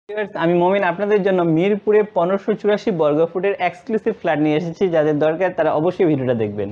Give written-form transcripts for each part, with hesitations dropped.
Viewers, আমি মমিন আপনাদের জন্য মিরপুরে 1584 বর্গফুটের এক্সক্লুসিভ ফ্ল্যাট নিয়ে এসেছি। যাদের দরকার তারা অবশ্যই ভিডিওটা দেখবেন।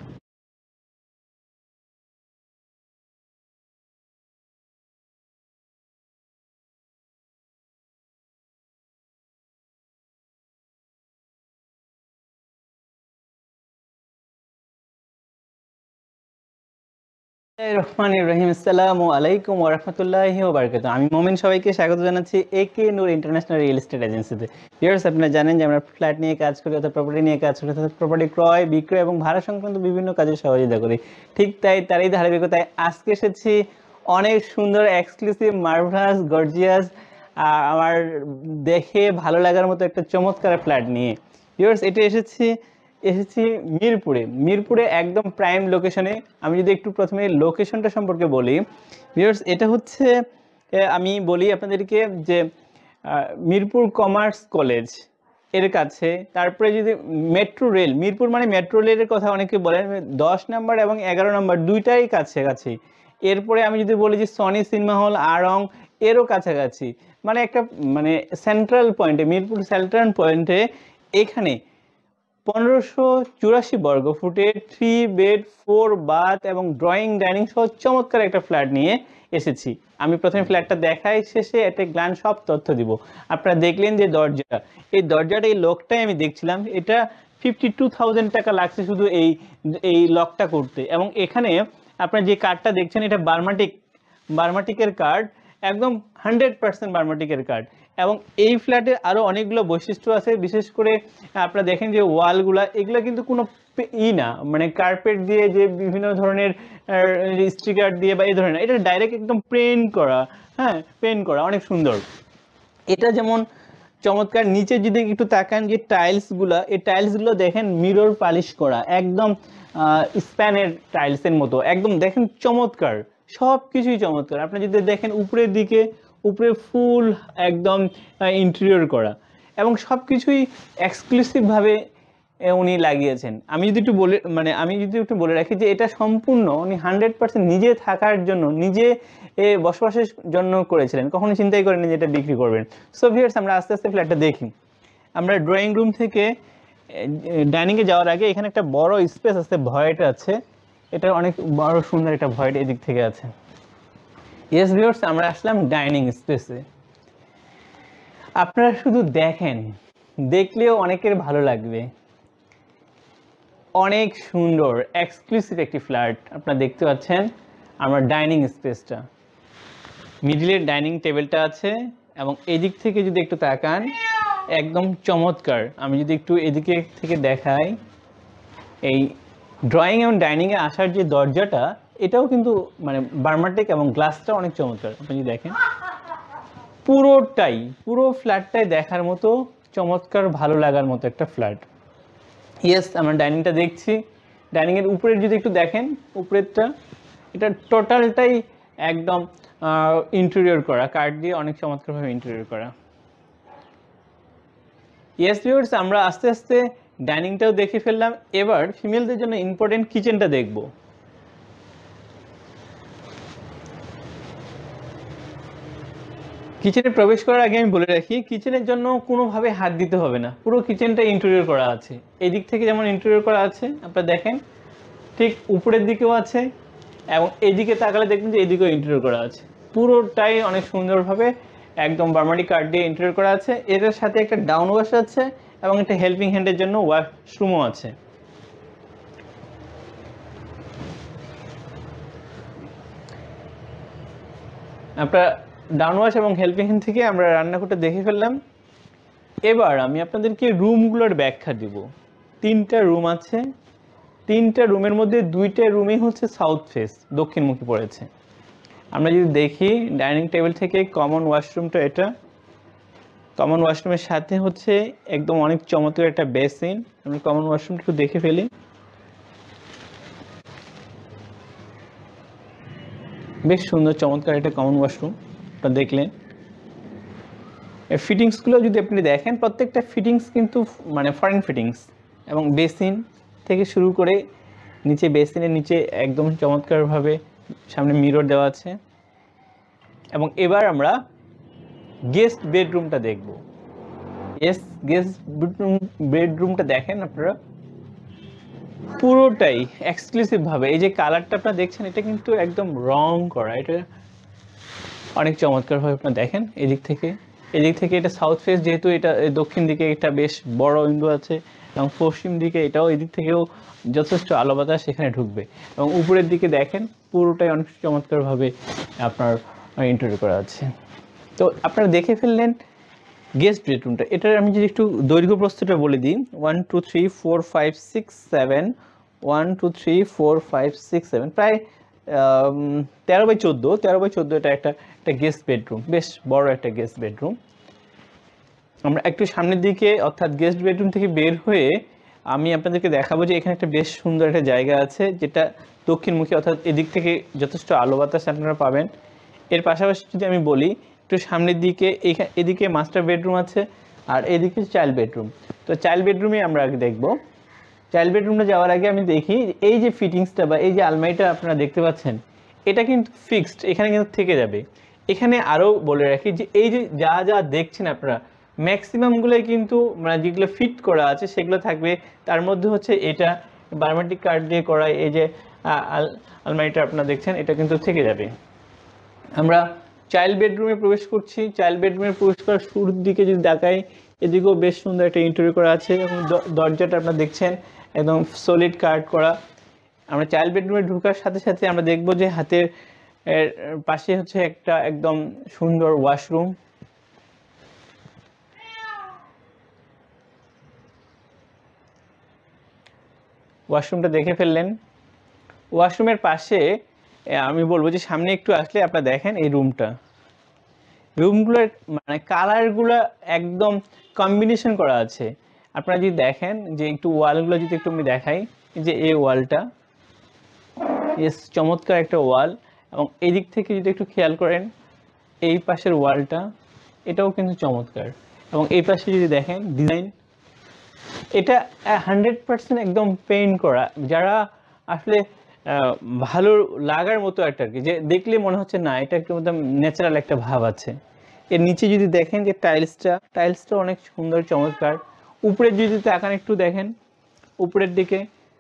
রহমানির রহিম। আসসালামু আলাইকুম ওয়া রাহমাতুল্লাহি ওয়া বারাকাতুহু। আমি মমিন, সবাইকে স্বাগত জানাচ্ছি AK Noor international real estate এজেন্সিতে। ভিউয়ার্স, আপনারা জানেন যে আমরা ফ্ল্যাট নিয়ে কাজ করি অর্থাৎ প্রপার্টি নিয়ে কাজ করি, অর্থাৎ প্রপার্টি ক্রয় বিক্রয় এবং ভাড়া সংক্রান্ত বিভিন্ন কাজে সহযোগিতা করি। ঠিক তারই ধারাবাহিকতায় আজকে এসেছি অনেক সুন্দর এক্সক্লুসিভ মার্ভেলাস গর্জিয়াস আমার দেখে ভালো লাগার মতো একটা চমৎকার ফ্ল্যাট নিয়ে। ভিউয়ার্স, এটা এসেছি মিরপুরে একদম প্রাইম লোকেশনে। আমি যদি একটু প্রথমে লোকেশনটা সম্পর্কে বলি, ভিউয়ার্স, এটা হচ্ছে আমি বলি আপনাদেরকে যে মিরপুর কমার্স কলেজ এর কাছে। তারপরে যদি মেট্রো রেল, মিরপুর মানে মেট্রো রেলের কথা অনেকে বলেন, 10 নাম্বার এবং 11 নাম্বার দুইটাই কাছাকাছি। এরপরে আমি যদি বলি যে সনি সিনেমা হল আড়ং এরও কাছাকাছি, মানে একটা মানে সেন্ট্রাল পয়েন্টে, মিরপুর সেন্ট্রাল পয়েন্টে এখানে 1584 বর্গফুটে 3 বেড 4 বাথ এবং ড্রয়িং ডাইনিং সহ চমৎকার একটা ফ্ল্যাট নিয়ে এসেছি। আমি প্রথমে ফ্ল্যাটটা দেখাই, শেষে একটা গ্ল্যান্স সব তথ্য দিব। আপনারা দেখলেন যে দরজাটা এই লকটাই আমি দেখছিলাম, এটা 52,000 টাকা লাগছে শুধু এই লকটা করতে। এবং এখানে আপনারা যে কার্ডটা দেখছেন এটা বার্মাটিকের কার্ড, একদম 100% বার্মাটিকের কার্ড। এবং এই ফ্ল্যাটের আরও অনেকগুলো বৈশিষ্ট্য আছে। বিশেষ করে আপনারা দেখেন যে ওয়ালগুলা এগুলো কিন্তু কোনো না, মানে কার্পেট দিয়ে যে বিভিন্ন ধরনের স্টিকার দিয়ে বা এই ধরনের, এটা ডাইরেক্ট একদম পেইন্ট করা। হ্যাঁ, পেইন্ট করা অনেক সুন্দর। এটা যেমন চমৎকার। নিচে যদি একটু তাকান যে টাইলসগুলো, এই টাইলসগুলো দেখেন মিরর পালিশ করা, একদম স্প্যানের টাইলসের মতো, একদম দেখেন চমৎকার, সব কিছুই চমৎকার। আপনি যদি দেখেন উপরের দিকে, উপরে ফুল একদম ইন্টেরিয়র করা এবং সব কিছুই এক্সক্লুসিভভাবে উনি লাগিয়েছেন। আমি যদি একটু বলে রাখি যে এটা সম্পূর্ণ উনি 100% নিজে থাকার জন্য, নিজে বসবাসের জন্য করেছিলেন, কখনো চিন্তাই করেননি যে এটা বিক্রি করবেন। সো ভিউয়ার্স, আমরা আস্তে আস্তে ফ্ল্যাটটা দেখি। আমরা ড্রয়িং রুম থেকে ডাইনিংয়ে যাওয়ার আগে এখানে একটা বড় স্পেস আছে, ভয়েট আছে। এটা অনেক বড় সুন্দর একটা ভয়েট এদিক থেকে আছে। ইয়েস ভিউয়ার্স, আমরা আসলাম ডাইনিং স্পেসে। আপনারা শুধু দেখেন, দেখলেও অনেকের ভালো লাগবে। অনেক সুন্দর এক্সক্লুসিভ একটি ফ্ল্যাট আপনারা দেখতে পাচ্ছেন। আমার ডাইনিং স্পেসটা, মিডিলের ডাইনিং টেবিলটা আছে এবং এদিক থেকে যদি একটু তাকান একদম চমৎকার। আমি যদি একটু এদিকে থেকে দেখাই, এই ড্রয়িং এবং ডাইনিংয়ে আসার যে দরজাটা, এটাও কিন্তু মানে বার্মাটিক এবং গ্লাসটা অনেক চমৎকার। আপনি যদি দেখেন পুরো ফ্ল্যাটটাই দেখার মতো চমৎকার, ভালো লাগার মতো একটা ফ্ল্যাট। ইয়েস, আমরা ডাইনিংটা দেখছি। ডাইনিংয়ের উপরের যদি একটু দেখেন, উপরেরটা, এটা টোটালটাই একদম ইন্টেরিয়র করা, কাঠ দিয়ে অনেক চমৎকারভাবে ইন্টেরিয়র করা। ইয়েস ভিউয়ার্স, আমরা আস্তে আস্তে ডাইনিংটাও দেখে ফেললাম। এবার ফিমেলদের জন্য ইম্পর্টেন্ট কিচেনটা দেখব। কিচেনে প্রবেশ করার আগে আমি বলে রাখি, কিচেনের জন্য কোনোভাবে হাত দিতে হবে না, পুরো কিচেনটা ইন্টেরিয়র করা আছে। এই দিক থেকে যেমন ইন্টেরিয়র করা আছে আপনারা দেখেন, ঠিক উপরের দিকেও আছে এবং এইদিকে তাকালে দেখবেন যে এইদিকেও ইন্টেরিয়র করা আছে। পুরোটাই অনেক সুন্দরভাবে একদম বার্মাটিক কাঠ দিয়ে ইন্টেরিয়র করা আছে। এটার সাথে একটা ডাউন ওয়াশ আছে এবং একটা হেল্পিং হ্যান্ডের জন্য ওয়াশরুমও আছে। আপনার ডাউন ওয়াশ এবং হেল্পিং হ্যান্ড থেকে আমরা রান্নাঘরটা দেখে ফেললাম। এবার আমি আপনাদেরকে রুমগুলোর ব্যাখ্যা দিব। 3টা রুম আছে। 3টা রুমের মধ্যে 2টা রুমই হচ্ছে সাউথ ফেস, দক্ষিণমুখী পড়েছে। আমরা যদি দেখি ডাইনিং টেবিল থেকে কমন ওয়াশরুমটা, এটা কমন ওয়াশরুমের সাথে হচ্ছে একদম অনেক চমৎকার একটা বেসিন। আমরা কমন ওয়াশরুমটা একটু দেখে ফেলি। বেশ সুন্দর চমৎকার একটা কমন ওয়াশরুম আপনারা দেখলেন। এই ফিটিংসগুলো যদি আপনি দেখেন, প্রত্যেকটা ফিটিংস কিন্তু মানে ফরেন ফিটিংস, এবং বেসিন থেকে শুরু করে নিচে, বেসিনের নিচে একদম চমৎকারভাবে সামনে মিরর দেওয়া আছে। এবং এবার আমরা গেস্ট বেডরুমটা দেখব। গেস্ট বেডরুমটা দেখেন আপনারা, পুরোটাই এক্সক্লুসিভ ভাবে, এই যে কালারটা আপনারা দেখছেন এটা কিন্তু একদম রং করা, এটা অনেক চমৎকার ভাবে আপনারা দেখেন। এদিক থেকে এটা সাউথ ফেস, যেহেতু এটা দক্ষিণ দিকে একটা বেশ বড় উইন্ডো আছে, এবং পশ্চিম দিকে এটাও, এদিক থেকেও যথেষ্ট আলো বাতাস সেখানে ঢুকবে। এবং উপরের দিকে দেখেন পুরোটাই অনেক চমৎকার ভাবে আপনার ইন্টেরিয়র করা আছে। তো আপনারা দেখে ফেললেন গেস্ট বেডরুমটা। এটার আমি যদি একটু দৈর্ঘ্য প্রস্থটা বলে দিই, 1 2 3 4 5 6 7, 1 2 3 4 5 6 7, প্রায় 13x14 এটা একটা গেস্ট বেডরুম, বেশ বড় একটা গেস্ট বেডরুম। আমরা একটু সামনের দিকে অর্থাৎ গেস্ট বেডরুম থেকে বের হয়ে আমি আপনাদেরকে দেখাবো যে এখানে একটা বেশ সুন্দর একটা জায়গা আছে, যেটা দক্ষিণমুখী, অর্থাৎ এদিক থেকে যথেষ্ট আলো বাতাস আপনারা পাবেন। এর পাশাপাশি যদি আমি বলি একটু সামনের দিকে, এদিকে মাস্টার বেডরুম আছে, আর এদিকে চাইল্ড বেডরুম। তো চাইল্ড বেডরুমে আমরা আগে দেখবো। চাইল্ড বেডরুমটা যাওয়ার আগে আমি দেখি এই যে ফিটিংসটা বা এই যে আলমারিটা আপনারা দেখতে পাচ্ছেন, এটা কিন্তু ফিক্সড, এখানে কিন্তু থেকে যাবে। এখানে আরও বলে রাখি যে এই যে যা দেখছেন আপনারা, ম্যাক্সিমামগুলোই কিন্তু মানে যেগুলো ফিট করা আছে সেগুলো থাকবে। তার মধ্যে হচ্ছে এটা বায়োমেট্রিক কার্ড দিয়ে করা এই যে আলমারিটা আপনারা দেখছেন, এটা কিন্তু থেকে যাবে। আমরা চাইল্ড বেডরুমে প্রবেশ করছি। চাইল্ড বেডরুমে প্রবেশ করার শুরুর দিকে যদি দেখাই, এদিকেও বেশ সুন্দর একটা ইন্টেরিয়র করা আছে, এবং দরজাটা আপনারা দেখছেন একদম সলিড কাট করা। আমরা চাইল্ড বেডরুমে ঢোকার সাথে সাথে আমরা দেখব যে হাতের পাশে হচ্ছে একটা একদম সুন্দর ওয়াশরুম। ওয়াশরুমটা দেখে ফেললেন। ওয়াশরুমের পাশে আমি বলবো যে সামনে একটু আসলে আপনারা দেখেন এই রুমগুলোর মানে কালারগুলো একদম কম্বিনেশন করা আছে। আপনারা যদি দেখেন যে একটু ওয়ালগুলো যদি একটু আমি দেখাই, যে এই ওয়ালটা চমৎকার একটা ওয়াল, এবং এই দিক থেকে যদি একটু খেয়াল করেন এই পাশের ওয়ালটা, এটাও কিন্তু চমৎকার। এবং এই পাশে যদি দেখেন ডিজাইন, এটা 100% একদম পেইন্ট করা, যারা আসলে ভালো লাগার মতো একটা আর কি, যে দেখলে মনে হচ্ছে না এটা একটু একদম ন্যাচারাল একটা ভাব আছে। এর নিচে যদি দেখেন যে টাইলসটা অনেক সুন্দর চমৎকার। উপরে যদি তাকান একটু দেখেন উপরের দিকে,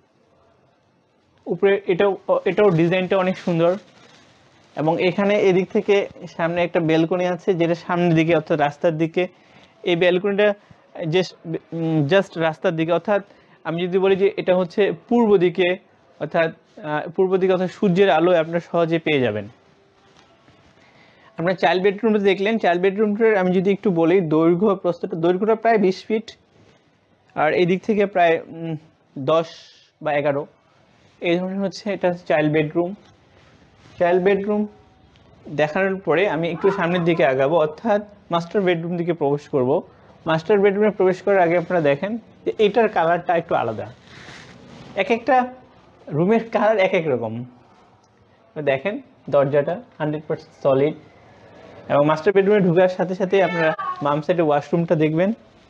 উপরে এটাও ডিজাইনটা অনেক সুন্দর। এবং এখানে এদিক থেকে সামনে একটা ব্যালকনি আছে, যেটা সামনের দিকে অর্থাৎ রাস্তার দিকে। এই ব্যালকনিটা জাস্ট রাস্তার দিকে, অর্থাৎ আমি যদি বলি যে এটা হচ্ছে পূর্ব দিকে অর্থাৎ সূর্যের আলোয় আপনারা সহজে পেয়ে যাবেন। আপনার চাইল্ড বেডরুমটা দেখলেন। চাইল্ড বেডরুমটার আমি যদি একটু বলি দৈর্ঘ্যটা প্রায় 20 ফিট, আর এই দিক থেকে প্রায় 10 বা 11, এই ধরনের হচ্ছে এটা চাইল্ড বেডরুম দেখানোর পরে আমি একটু সামনের দিকে আগাবো, অর্থাৎ মাস্টার বেডরুম দিকে প্রবেশ করব। মাস্টার বেডরুমে প্রবেশ করার আগে আপনারা দেখেন যে এটার কালারটা একটু আলাদা, এক একটা রুমের কালার এক এক রকম। দেখেন দরজাটা 100% সলিড, এবং মাস্টার বেডরুমে ঢোকার সাথে সাথে আপনারা বাম সাইডে ওয়াশরুমটা দেখবেন।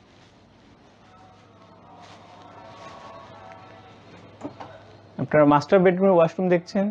আপনারা মাস্টার বেডরুমে ওয়াশরুম দেখছেন।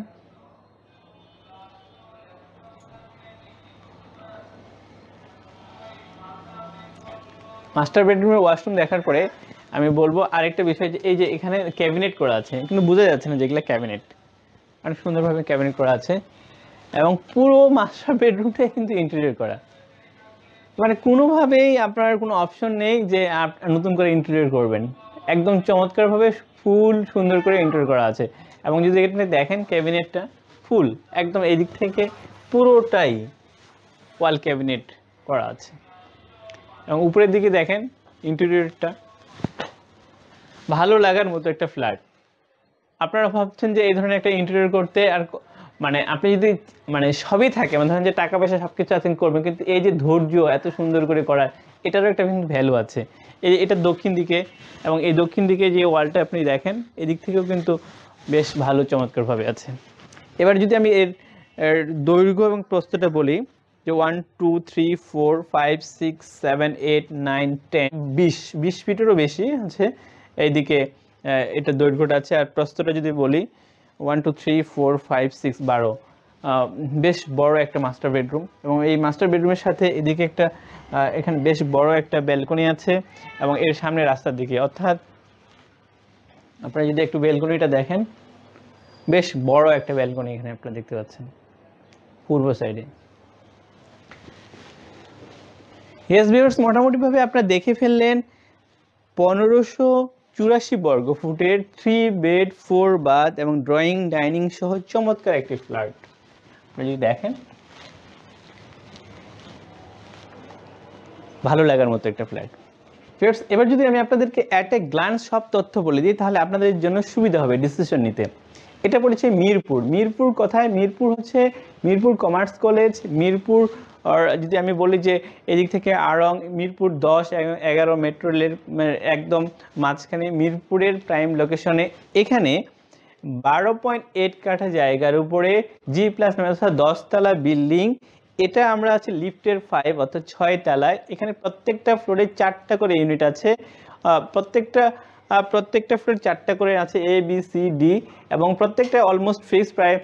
মাস্টার বেডরুমের ওয়াশরুম দেখার পরে আমি বলবো আরেকটা বিষয়, যে এই যে এখানে ক্যাবিনেট করা আছে, কিন্তু বোঝা যাচ্ছে না যেগুলো ক্যাবিনেট, অনেক সুন্দরভাবে ক্যাবিনেট করা আছে। এবং পুরো মাস্টার বেডরুমটাই কিন্তু ইন্টেরিয়র করা, মানে কোনোভাবেই আপনার কোনো অপশন নেই যে নতুন করে ইন্টেরিয়র করবেন। একদম চমৎকারভাবে ফুল সুন্দর করে ইন্টেরিয়র করা আছে। এবং যদি এখানে দেখেন ক্যাবিনেটটা ফুল একদম এদিক থেকে পুরোটাই ওয়াল ক্যাবিনেট করা আছে। এবং উপরের দিকে দেখেন ইন্টেরিয়রটা ভালো লাগার মতো একটা ফ্ল্যাট। আপনারা ভাবছেন যে এই ধরনের একটা ইন্টেরিয়র করতে আর মানে আপনি যদি মানে সবই থাকে, মানে ধরেন যে টাকা পয়সা সব কিছু আছেন করবেন, কিন্তু এই যে ধৈর্য এত সুন্দর করে করা, এটারও একটা কিন্তু ভ্যালু আছে। এটা দক্ষিণ দিকে, এবং এই দক্ষিণ দিকে যে ওয়ালটা আপনি দেখেন এদিক থেকেও কিন্তু বেশ ভালো চমৎকারভাবে আছে। এবার যদি আমি এর দৈর্ঘ্য এবং প্রস্থটা বলি, যে 1 2 3 4 5 6 7 8 9 10 20 ফিটেরও বেশি আছে এইদিকে এটা দৈর্ঘ্যটা আছে। আর প্রস্থটা যদি বলি 1 2 3 4 5 6 12, বেশ বড় একটা মাস্টার বেডরুম, এবং এই মাস্টার বেডরুমের সাথে এদিকে একটা এখানে বেশ বড় একটা ব্যালকনি আছে, এবং এর সামনে রাস্তার দিকে, অর্থাৎ আপনারা যদি একটু ব্যালকনিটা দেখেন, বেশ বড় একটা ব্যালকনি এখানে আপনারা দেখতে পাচ্ছেন পূর্ব সাইডে। ইয়েস ভিউয়ার্স, মোটামুটিভাবে আপনারা দেখে ফেললেন 1584 বর্গ ফুটের 3 বেড 4 বাথ এবং ড্রয়িং ডাইনিং সহ চমৎকার একটি ফ্ল্যাট। আপনি যদি দেখেন, ভালো লাগার মতো একটা ফ্ল্যাট। ফ্রেন্ডস, এবার যদি আমি আপনাদেরকে অ্যাট এ গ্ল্যান্স সব তথ্য বলে দিই, তাহলে আপনাদের জন্য সুবিধা হবে ডিসিশন নিতে। এটা পড়েছে মিরপুর। মিরপুর কোথায়? মিরপুর হচ্ছে মিরপুর কমার্স কলেজ, মিরপুর, আর যদি আমি বলি যে এদিক থেকে আড়ং, মিরপুর 10-11 মেট্রো রেলের একদম মাঝখানে মিরপুরের প্রাইম লোকেশনে। এখানে 12.8 কাঠা জায়গার উপরে G+9 অর্থাৎ 10 তলা বিল্ডিং। এটা আমরা আছে লিফটের 5 অর্থাৎ 6 তলায়। এখানে প্রত্যেকটা ফ্লোরে 4টা করে ইউনিট আছে, প্রত্যেকটা ফ্লোরে 4টা করে আছে A B C D, এবং প্রত্যেকটা অলমোস্ট ফিক্স প্রায়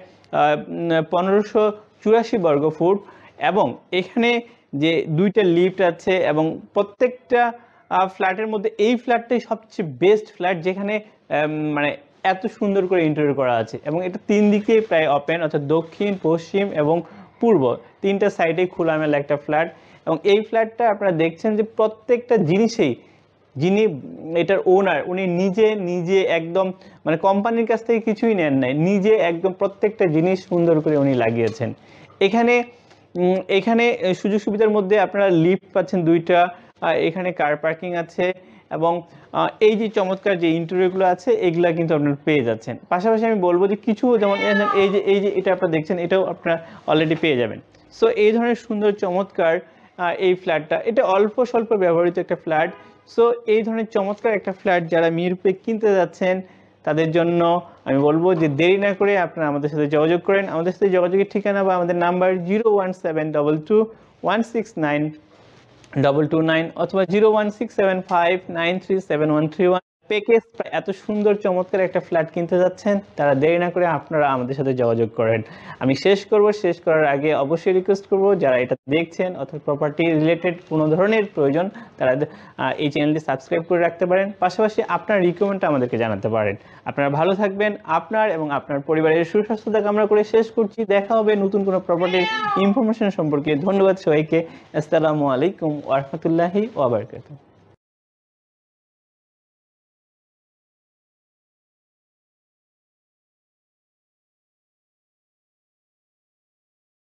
1584 বর্গ ফুট। এবং এখানে যে 2টা লিফট আছে, এবং প্রত্যেকটা ফ্ল্যাটের মধ্যে এই ফ্ল্যাটটাই সবচেয়ে বেস্ট ফ্ল্যাট, যেখানে মানে এত সুন্দর করে ইন্টেরিয়র করা আছে, এবং এটা 3 দিকেই প্রায় ওপেন, অর্থাৎ দক্ষিণ, পশ্চিম এবং পূর্ব 3টা সাইডে খোলামেলা একটা ফ্ল্যাট। এবং এই ফ্ল্যাটটা আপনারা দেখছেন যে প্রত্যেকটা জিনিসেই, যিনি এটার ওনার, উনি নিজে একদম মানে কোম্পানির কাছ থেকে কিছুই নেন নাই, নিজে একদম প্রত্যেকটা জিনিস সুন্দর করে উনি লাগিয়েছেন। এখানে সুযোগ সুবিধার মধ্যে আপনারা লিফট পাচ্ছেন 2টা, এখানে কার পার্কিং আছে, এবং এই যে চমৎকার যে ইন্টেরিয়রগুলো আছে এগুলা কিন্তু আপনারা পেয়ে যাচ্ছেন। পাশাপাশি আমি বলবো যে কিছু, যেমন এই যে এটা আপনারা দেখছেন, এটাও আপনারা অলরেডি পেয়ে যাবেন। সো এই ধরনের সুন্দর চমৎকার এই ফ্ল্যাটটা, এটা অল্প স্বল্প ব্যবহৃত একটা ফ্ল্যাট। সো এই ধরনের চমৎকার একটা ফ্ল্যাট যারা মিরপুরে কিনতে যাচ্ছেন, তাদের জন্য আমি বলবো যে দেরি না করে আপনারা আমাদের সাথে যোগাযোগ করেন। আমাদের সাথে যোগাযোগের ঠিকানা বা আমাদের নাম্বার 01722169229 অথবা 01675937131। প্যাকেজ এত সুন্দর চমৎকার একটা ফ্ল্যাট কিনতে যাচ্ছেন, তারা দেরি না করে আপনারা আমাদের সাথে যোগাযোগ করেন। আমি শেষ করার আগে অবশ্যই রিকোয়েস্ট করব, যারা এটা দেখছেন অথবা প্রপার্টি রিলেটেড কোনো ধরনের প্রয়োজন, তারা এই চ্যানেলটি সাবস্ক্রাইব করে রাখতে পারেন। পাশাপাশি আপনার রিকমেন্ডটা আমাদেরকে জানাতে পারেন। আপনারা ভালো থাকবেন, আপনার এবং আপনার পরিবারের সুস্বাস্থ্যতা কামনা করে শেষ করছি। দেখা হবে নতুন কোনো প্রপার্টির ইনফরমেশন সম্পর্কে। ধন্যবাদ সবাইকে। আসসালামু আলাইকুম ওয়া রাহমাতুল্লাহি ওয়া বারাকাতুহু।